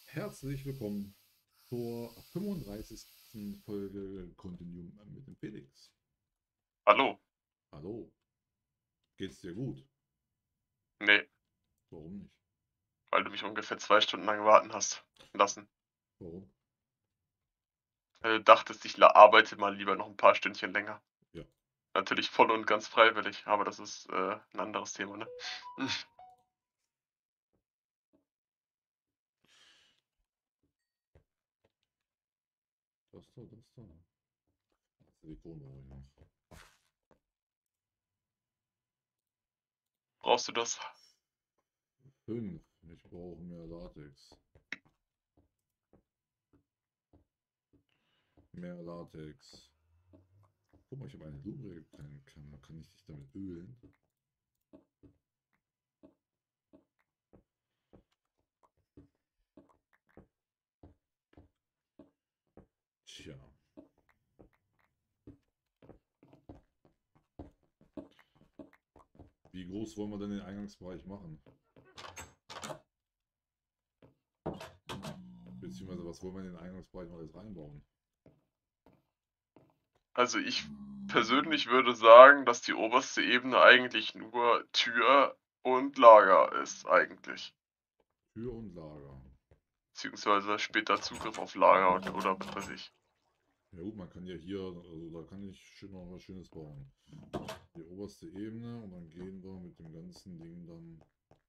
Herzlich willkommen zur 35. Folge Continuum mit dem Felix. Hallo? Hallo, geht's dir gut? Nee, Warum nicht? weil du mich ungefähr 2 Stunden lang warten hast lassen. Warum? Weil du dachtest, ich arbeite mal lieber noch ein paar Stündchen länger. Ja, Natürlich voll und ganz freiwillig, aber das ist ein anderes Thema, ne? das da. Silikon brauche ich noch. Brauchst du das? 5. Ich brauche mehr Latex. Mehr Latex. Guck mal, ich habe eine Lubricant. Kann ich dich damit ölen? Tja, wie groß wollen wir denn den Eingangsbereich machen? Beziehungsweise, was wollen wir in den Eingangsbereich noch alles reinbauen? Also ich persönlich würde sagen, dass die oberste Ebene eigentlich nur Tür und Lager ist, eigentlich. Tür und Lager. Beziehungsweise später Zugriff auf Lager oder was weiß ich. Ja gut, man kann ja hier, also da kann ich noch was Schönes bauen. Die oberste Ebene und dann gehen wir mit dem ganzen Ding dann.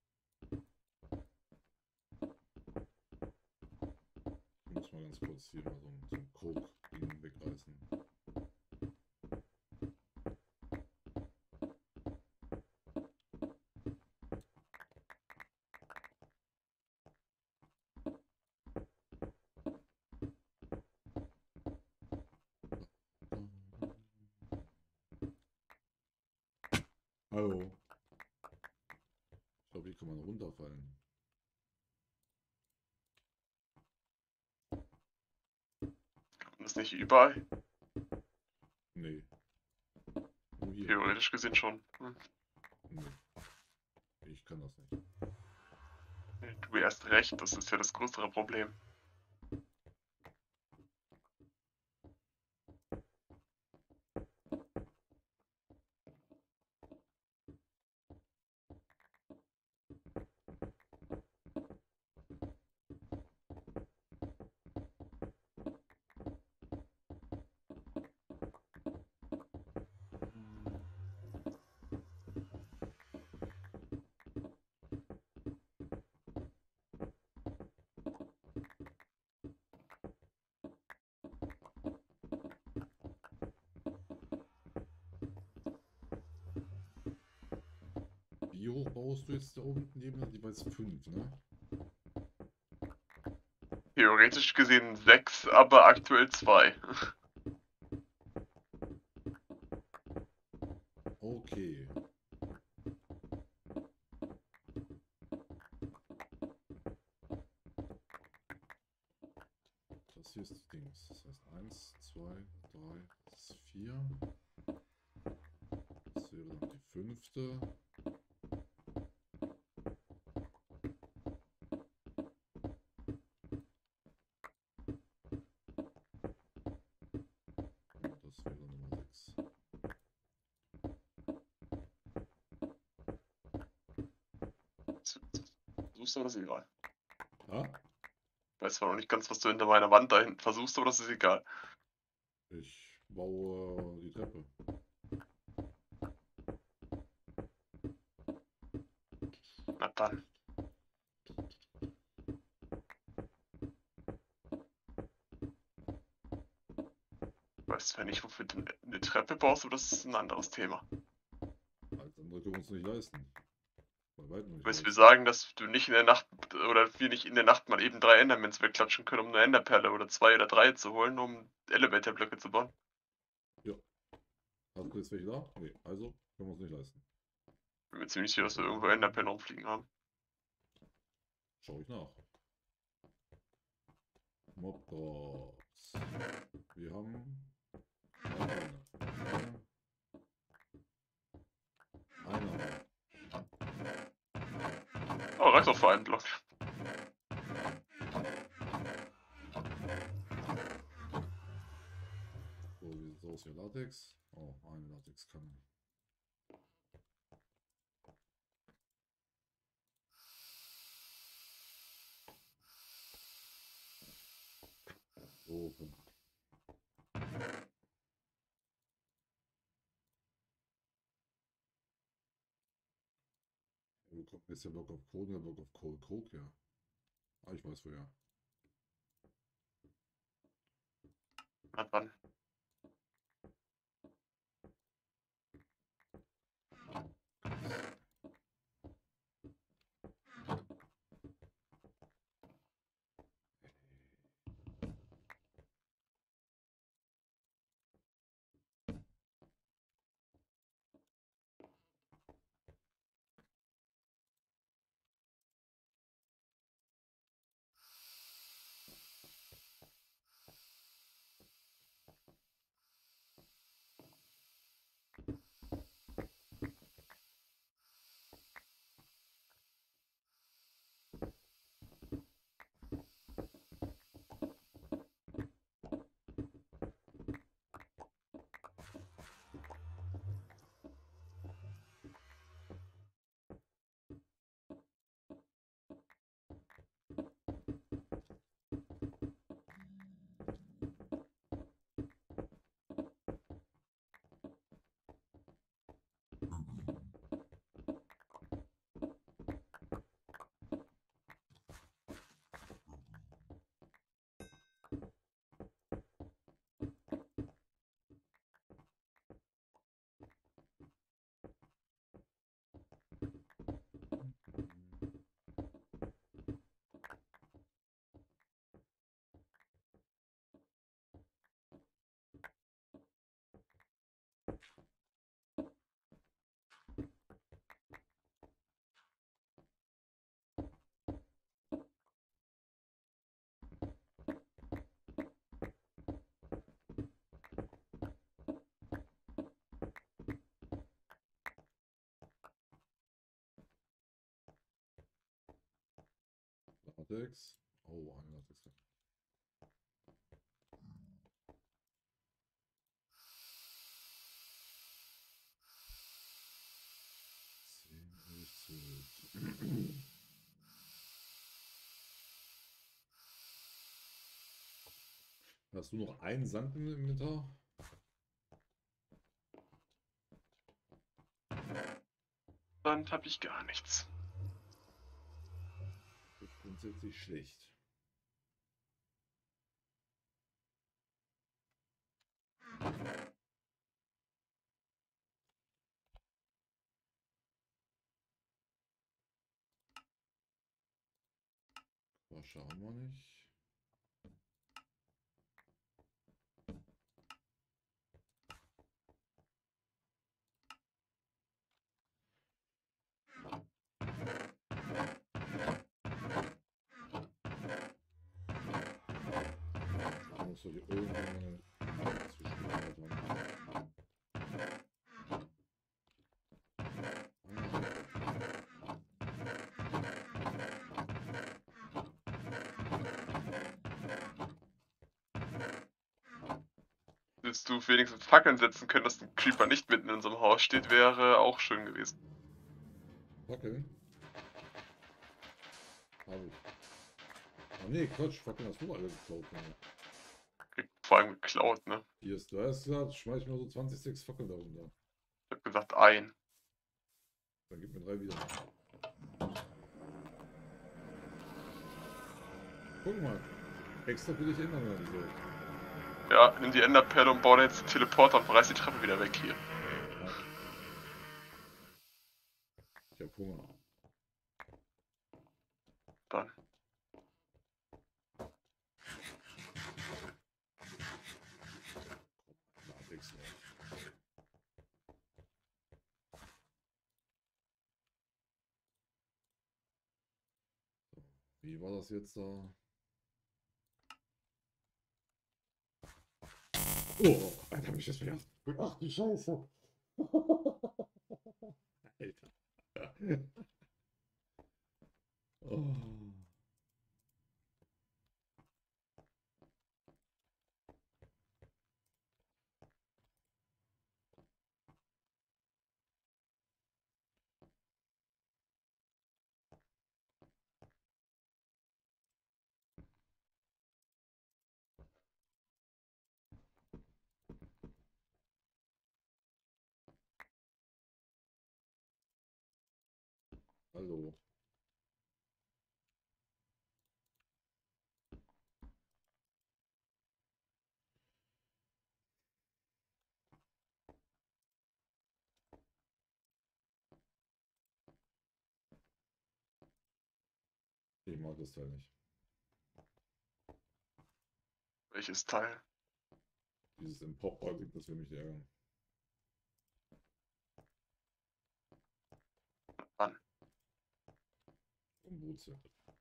Ich muss mal ganz kurz hier mal so ein Coke-Ding wegreißen. Hallo. Ich glaube, hier kann man runterfallen. Und das nicht überall? Nee, nur hier. Theoretisch gesehen schon. Nee, ich kann das nicht. Du erst recht, das ist ja das größere Problem. Wie hoch baust du jetzt da unten die Ebene? Die war jetzt 5, ne? Theoretisch gesehen 6, aber aktuell 2. Okay. Das hier ist das Dings. Das heißt 1, 2, 3, 4. Das wäre dann die fünfte. Und das wäre Nummer 6. Versuchst du, aber das ist egal. Ja, Ich weiß zwar noch nicht ganz, was du hinter meiner Wand da hinten versuchst, aber das ist egal. ich baue die Treppe. Na dann. Weißt zwar nicht, wofür du eine Treppe baust, aber das ist ein anderes Thema. Alles andere können wir uns nicht leisten. Bei weitem nicht Willst du mir leisten. sagen, dass du nicht in der Nacht oder wir nicht in der Nacht mal eben 3 Endermans wegklatschen können, um eine Enderperle oder 2 oder 3 zu holen, um Elevatorblöcke zu bauen? Ja. Hast du jetzt welche da? Nee, also können wir uns nicht leisten. Bin mir ziemlich sicher, dass wir irgendwo Enderperlen rumfliegen haben. Schau ich nach. Mob Drops. Wir haben eine. Einer. Oh, reicht doch für einen Block. das hier? Latex? Oh, eine Latexkanne. So. Wo kommt jetzt der Block auf Code? Der Block auf Code, ja. Ah, ich weiß woher. Na dann. Latex. Oh, eine Latexkanne. Hast du noch einen Sand im Inventar? Dann habe ich gar nichts. Das ist grundsätzlich schlecht. Wasche haben wir nicht. Da muss doch hier irgendeine zwischengelagert haben. Hättest du wenigstens Fackeln setzen können, dass ein Creeper nicht mitten in unserem Haus steht, wäre auch schön gewesen. Fackeln? Habe ich. Ah nee, Quatsch, Fackeln hast du alle geklaut. Ne? Vor allem geklaut, ne? Hier ist, du hast gesagt, schmeiß mir so 20 6 Fackeln da runter. Ich hab gesagt, ein. Dann gib mir 3 wieder. Guck mal. Extra für dich ändern oder so. Ja, nimm die Enderperle und baue jetzt den Teleporter und reiß die Treppe wieder weg hier. Ja. Ich hab Hunger. Dann. Latex noch. Wie war das jetzt da? Oh, Alter, hab ich das verjagt. Ach die Scheiße. Alter. Oh. Hallo. Ich mag das Teil nicht. Welches Teil? Dieses im Pop-Ding, das will mich ärgern. Wann? Vom Wurzel.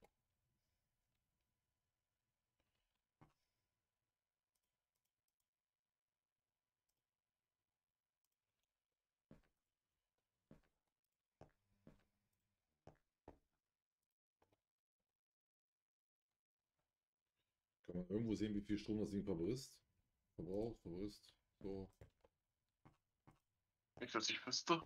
Kann man irgendwo sehen, wie viel Strom das Ding verbraucht, so. Nicht, dass ich wüsste.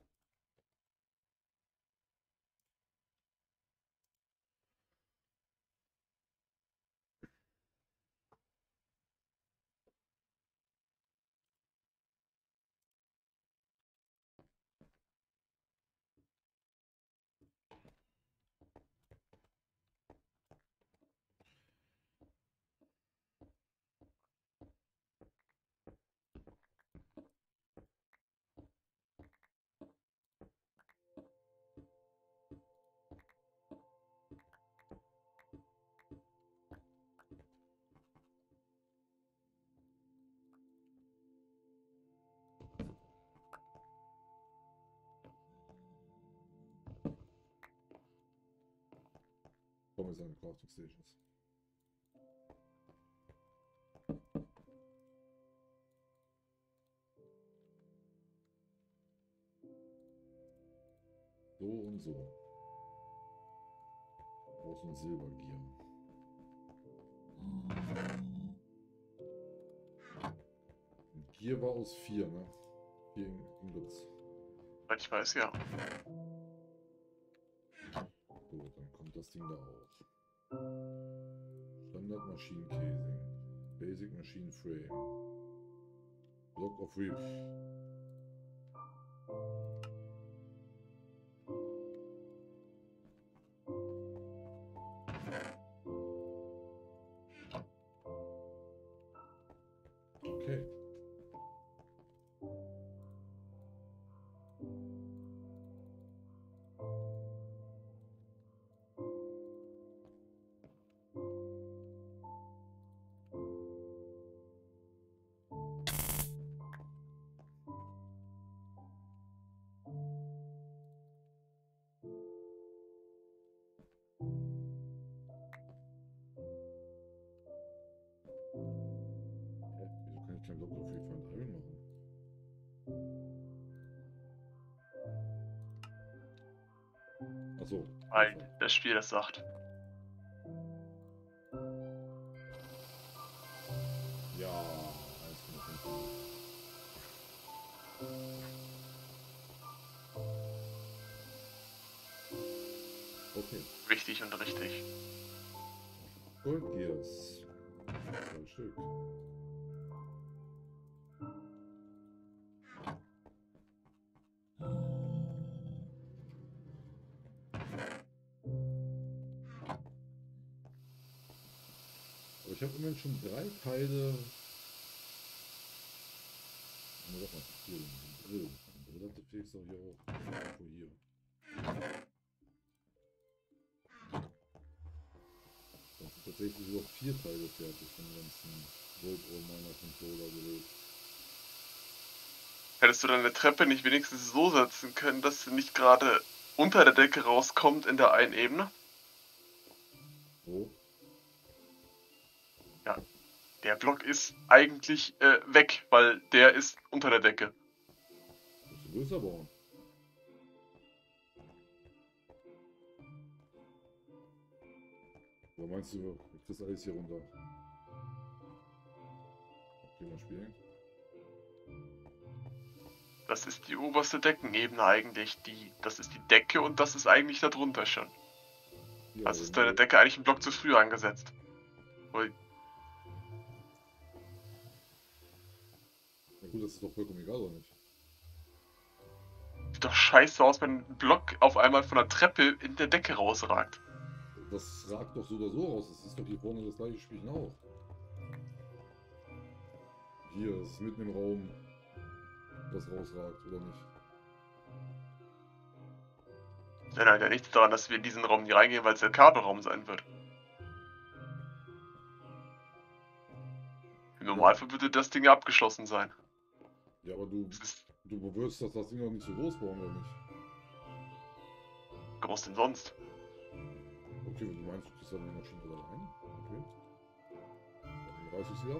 Kommen wir seine Crafting Stations. So und so. Auch so ein Silbergier. Und Gier war aus 4, ne? 4 Ingots. Weil ich weiß, ja. So, dann kommt das Ding da auch. Standard Machine Casing. Basic Machine Frame. Block of Reef. Okay. Wieso kann ich kein Block of Reef and Iron machen? Achso. Weil das Spiel das sagt. Ja, 1,5. Okay. Wichtig und richtig. Gold Gears. 2 Stück. Aber ich habe immerhin schon 3 Teile. Ne, doch mal 4. Drill. Drill hatte Felix doch hier auch. Irgendwo hier. Das sind tatsächlich über 4 Teile fertig von dem ganzen Gold Ore Miner Controller Gerät. Hättest du deine Treppe nicht wenigstens so setzen können, dass sie nicht gerade unter der Decke rauskommt in der einen Ebene? So. Ja. Der Block ist eigentlich weg, weil der ist unter der Decke. Musst du größer bauen. Oder meinst du, du kriegst alles hier runter? Okay, mal spielen. Das ist die oberste Deckenebene eigentlich. Das ist die Decke und das ist eigentlich darunter schon. Ja, Also ist dann deine Decke eigentlich einen Block zu früh angesetzt. Weil ja gut, das ist doch vollkommen egal, oder nicht? sieht doch scheiße aus, wenn ein Block auf einmal von der Treppe in der Decke rausragt. Das ragt doch so oder so raus. Das ist doch hier vorne das gleiche Spielchen auch. Hier, das ist mitten im Raum, was rausragt, oder nicht? Dann halt ja nichts daran, dass wir in diesen Raum nie reingehen, weil es der Kabelraum sein wird. Im Normalfall würde das Ding ja abgeschlossen sein. Ja, aber du wirst das Ding doch nicht so groß bauen, oder nicht? Groß denn sonst? Okay, wenn du meinst, du kriegst dann die Maschine da rein. Okay. Dann reiß ich sie ab.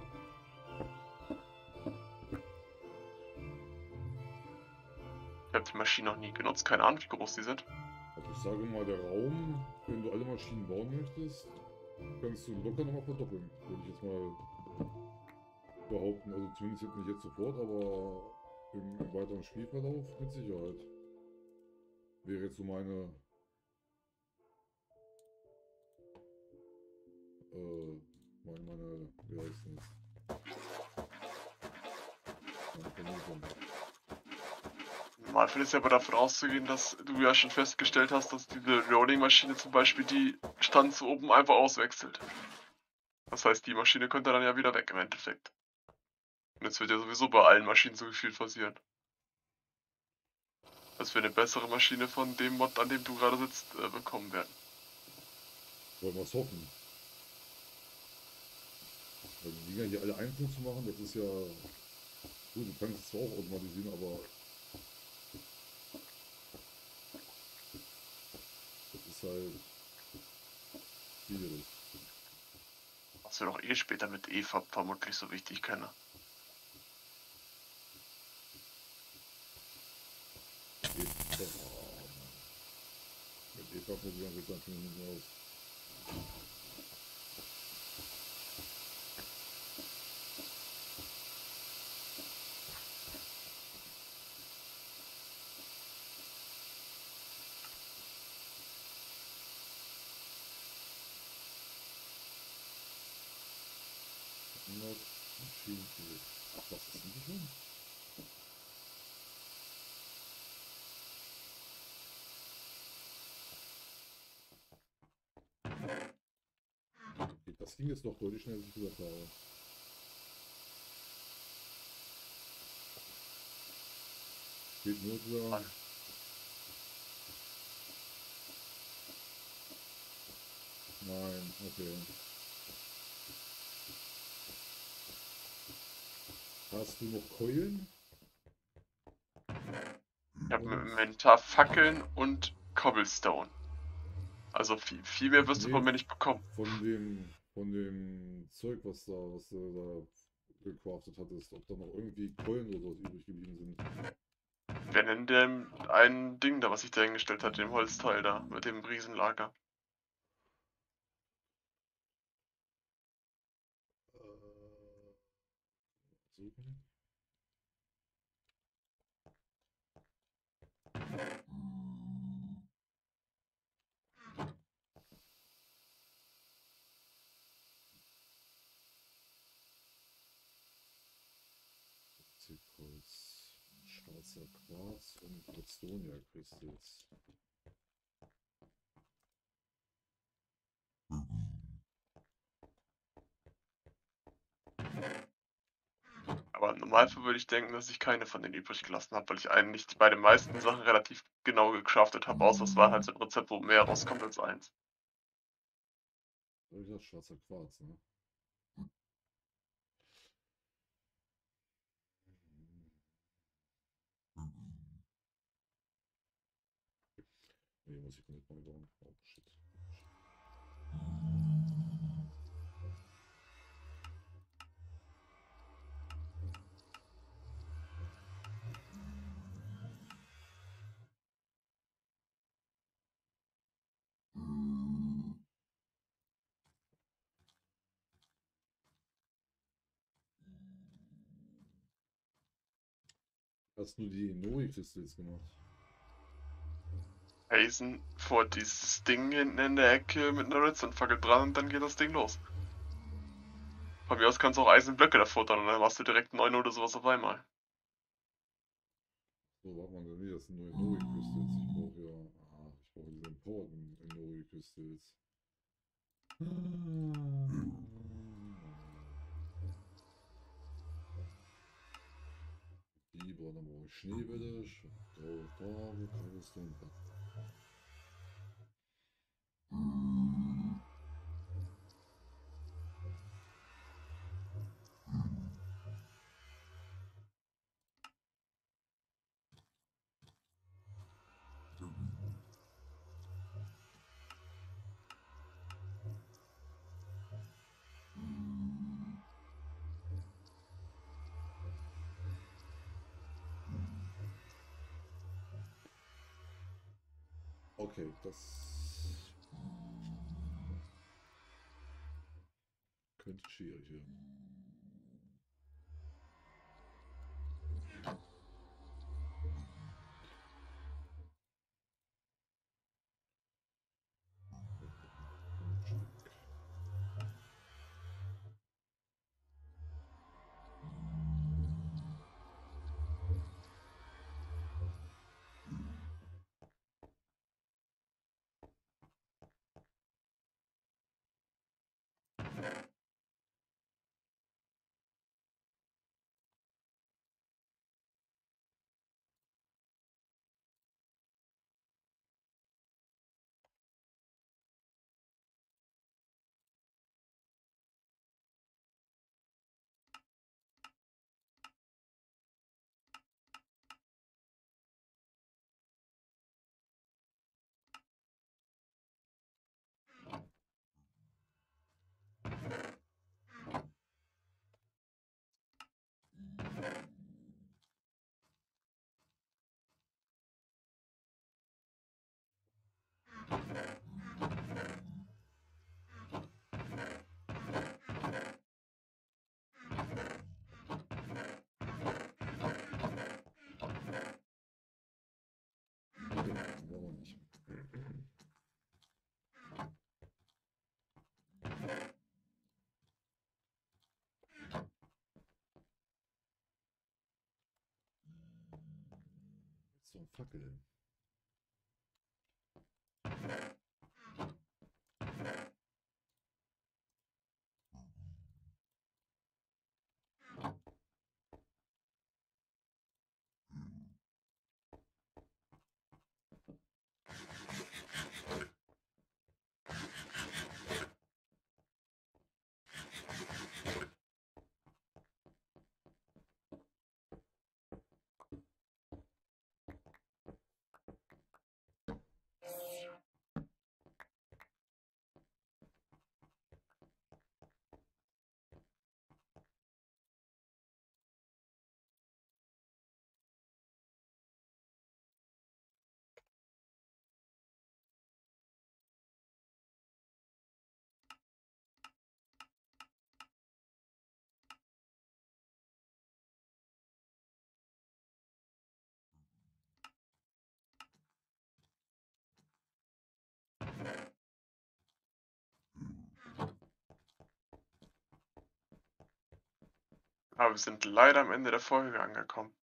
Ich habe die Maschine noch nie genutzt, keine Ahnung, wie groß die sind. Also ich sage mal, der Raum, wenn du alle Maschinen bauen möchtest, kannst du locker nochmal verdoppeln. Würde ich jetzt mal behaupten. Also zumindest jetzt nicht jetzt sofort, aber im weiteren Spielverlauf mit Sicherheit. Wäre jetzt so meine wie heißt das? Meine Vermutung. Im Normalfall ist ja aber davon auszugehen, dass du ja schon festgestellt hast, dass diese Rolling-Maschine zum Beispiel die Stanz oben einfach auswechselt. Das heißt, die Maschine könnte dann ja wieder weg im Endeffekt. Und jetzt wird ja sowieso bei allen Maschinen so viel passieren. Dass wir eine bessere Maschine von dem Mod, an dem du gerade sitzt, bekommen werden. Wollen wir es hoffen. Weil die Dinger hier alle einzeln zu machen, das ist ja... Gut, du kannst es zwar auch automatisieren, aber... Das ist halt... schwierig. Was wir doch eh später mit EFAB vermutlich so wichtig können. Mit EFAB muss ich dann jetzt natürlich nicht raus. Ach, was ist denn die schon? Okay, das ging jetzt doch deutlich schneller, als ich gedacht habe. Geht nur wieder. Nein, okay. Hast du noch Keulen? Ich habe im Inventar Fackeln und Cobblestone. Also viel mehr wirst du von mir nicht bekommen. Von dem Zeug, was du da gecraftet hattest, ob da noch irgendwie Keulen oder sowas übrig geblieben sind. Wir nennen dem ein Ding da, was ich da hingestellt hatte, dem Holzteil da, mit dem Riesenlager. Suchen. Zirkholz, schwarzer Quarz und Redstonia Crystals. Aber im Normalfall würde ich denken, dass ich keine von denen übrig gelassen habe, weil ich eigentlich bei den meisten Sachen relativ genau gecraftet habe, außer es war halt so ein Rezept, wo mehr rauskommt als eins. Wie gesagt, schwarzer Quarz, ne? Nee, muss ich nicht mal bauen. Oh, shit. Hast du die Nori-Crystals gemacht? Hazen vor dieses Ding hinten in der Ecke mit einer Redstone-Fackel dran und dann geht das Ding los. Von mir aus kannst du auch Eisenblöcke da futtern und dann machst du direkt 9 oder sowas auf einmal. So, warte mal, das sind nur Inori Crystals. Ich brauche ja. Ah, ich brauche diese Empowered Inori Crystals. Die brauchen dann brauche ich Schneebälle, graue Farbe, Cobblestone, Blatt. Okay, das könnte schwierig werden. Okay, warum nicht? So ein Fackel. Aber wir sind leider am Ende der Folge angekommen.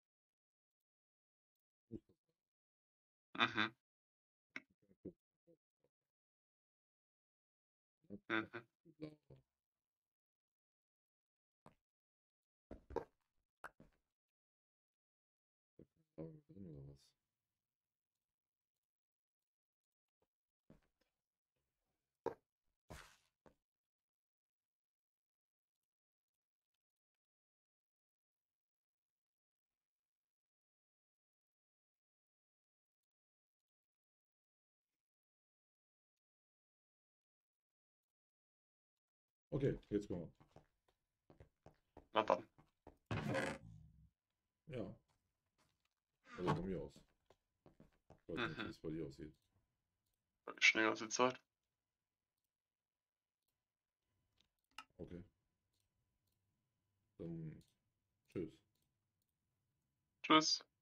Mhm. Mhm. Drin oder was? Okay, jetzt kommen Na dann. wir. Ja, also von mir aus. Ich weiß nicht, wie Mhm. es bei dir aussieht. Schnell aus der Zeit. Okay, dann tschüss. Tschüss.